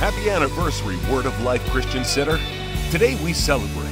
Happy anniversary, Word of Life Christian Center. Today we celebrate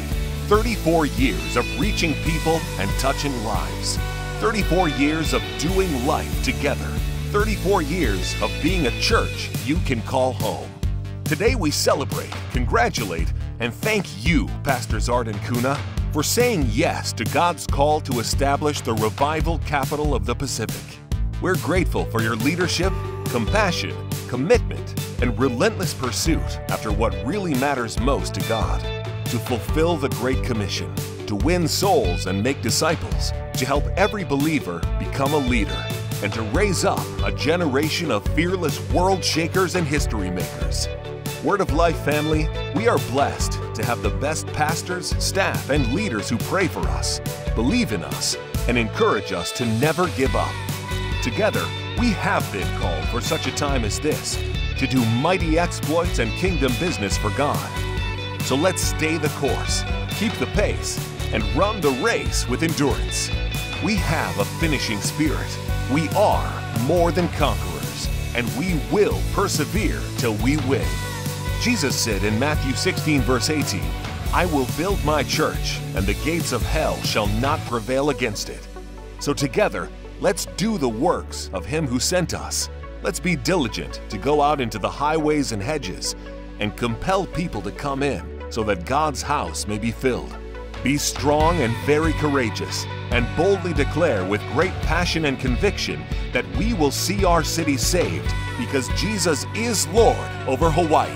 34 years of reaching people and touching lives. 34 years of doing life together. 34 years of being a church you can call home. Today we celebrate, congratulate, and thank you, Pastors Art and Kuna, for saying yes to God's call to establish the revival capital of the Pacific. We're grateful for your leadership, compassion, commitment, and relentless pursuit after what really matters most to God, to fulfill the Great Commission, to win souls and make disciples, to help every believer become a leader, and to raise up a generation of fearless world shakers and history makers. Word of Life family, we are blessed to have the best pastors, staff, and leaders who pray for us, believe in us, and encourage us to never give up. Together, we have been called for such a time as this, to do mighty exploits and kingdom business for God. So let's stay the course, keep the pace, and run the race with endurance. We have a finishing spirit. We are more than conquerors, and we will persevere till we win. Jesus said in Matthew 16, verse 18, "I will build my church, and the gates of hell shall not prevail against it." So together, let's do the works of Him who sent us. Let's be diligent to go out into the highways and hedges and compel people to come in so that God's house may be filled. Be strong and very courageous, and boldly declare with great passion and conviction that we will see our city saved because Jesus is Lord over Hawaii.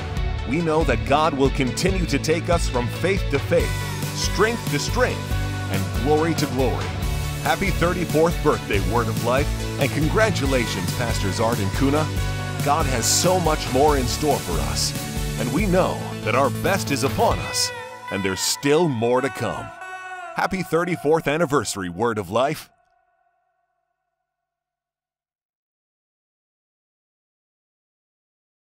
We know that God will continue to take us from faith to faith, strength to strength, and glory to glory. Happy 34th birthday, Word of Life, and congratulations, Pastors Art and Kuna. God has so much more in store for us, and we know that our best is upon us, and there's still more to come. Happy 34th anniversary, Word of Life.